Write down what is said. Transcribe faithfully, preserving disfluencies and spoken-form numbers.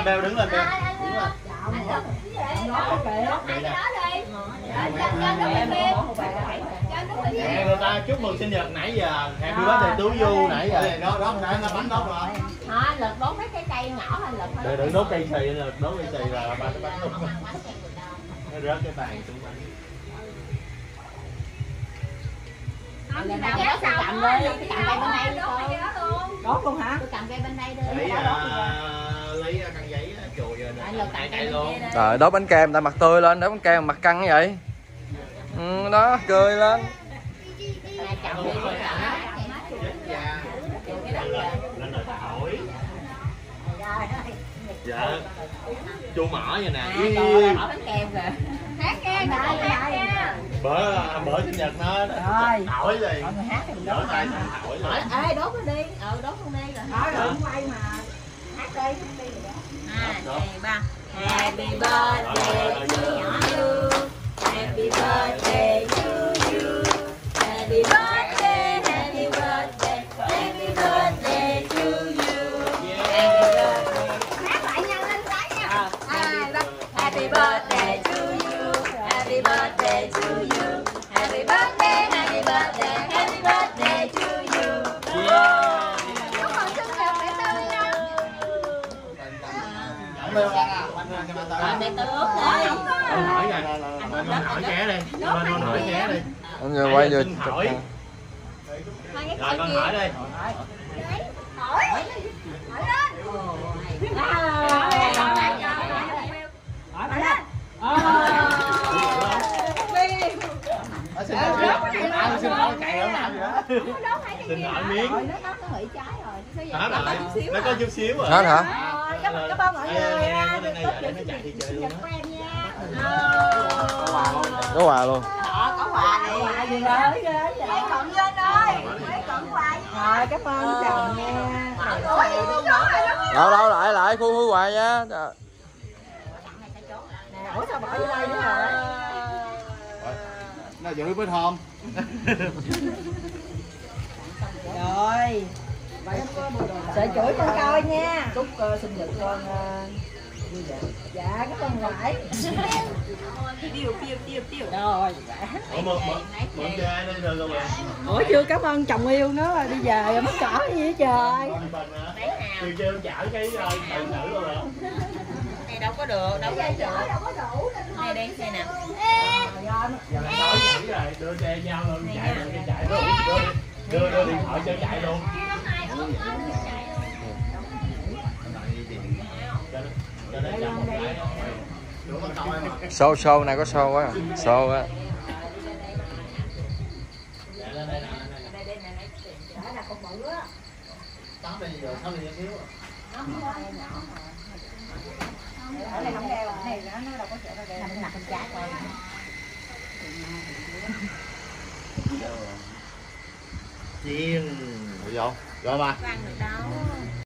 lên beo, đứng lên beo. Nè, người ta chúc mừng sinh nhật nãy giờ, happy birthday Tú Du nãy giờ. Đó, đó, nãy nó bánh đốt rồi. Hả, lật đốt mấy cái cây nhỏ hay lật Đừng đừng đốt cây xì, lật đốt cây xì là ba cái bánh đốt. Nó rớt cái bàn xuống bánh. Lần nào đó tôi cầm lên, tôi cầm cây bên đây luôn. Đốt luôn hả? Tôi cầm cây bên đây đi. Lấy lấy khăn giấy chùi rồi nè. Cây luôn. Rồi đốt bánh kem, ta mặt tươi lên, đốt bánh kem mặt căng như vậy. Ừ, đó, cười lên. Dạ. Chu mỏ vậy nè. Bỏ bánh kem kìa. Hát nghe, hát nghe. Bữa bữa sinh nhật nó thổi gì. Mọi người hát thì mình Đổ đốt tay mà. thổi. Ê, đốt nó đi. Ừ, đốt luôn đi rồi. Thôi rồi, quay mà. Hát đi, hát đi rồi đó. hai, ba. Happy birthday to you. Happy birthday to you. Happy birthday, happy birthday, happy birthday to you. Hát lại nhanh lên cái nha. hai, ba. Happy birthday to you. Happy birthday to you. Happy birthday, happy birthday, happy birthday to you. Chúc mừng sinh nhật mẹ Tư nha. Rồi mẹ Tư ướt đi. Con hỏi kìa. Con hỏi ché đi. Con hỏi ché đi. Anh giờ quay vừa hỏi. Rồi con hỏi đi. Hỏi. Hỏi lên. Hỏi bạn lên. Xin hỏi xin hỏi cày không làm gì đó. Xin hỏi miếng. Nó nó bị trái rồi. Hết rồi. Nó có chút xíu rồi. hết hả? Cảm ơn mọi người nha. Có quà luôn. Có quà này. Quà gì rồi? Mấy cọng lên ơi. Mấy cọng quà. Rồi, cảm ơn chồng nha. Đâu đâu lại lại khu khu quà nha. Ủa sao bỏ vô đây nữa rồi? Nó giữ với thơm. Rồi. Sợ chửi con coi nha. Chúc uh, sinh nhật con uh, vui vẻ. Dạ các con ngoại. Tiêu tiêu tiêu tiêu. Rồi. Ủa mượn mượn chơi đây rồi rồi. Ủa chưa cảm ơn chồng yêu nó đi về mất cỏ gì vậy trời. Chưa chưa chảo cái tài nữ luôn rồi. Này đâu có được, đâu có được. Đâu có đủ. Này đi, đây nè. Giờ lại nói dữ rồi, đưa xe nhau luôn, chạy luôn, chạy luôn. Đưa đưa điện thoại cho chạy luôn. Show show này có show á, show á. Ở đây không đeo, này nó đâu có chỗ đâu đeo. Nằm nằm bên trái coi. Chiên. Rồi, rồi ba. Ăn được đâu.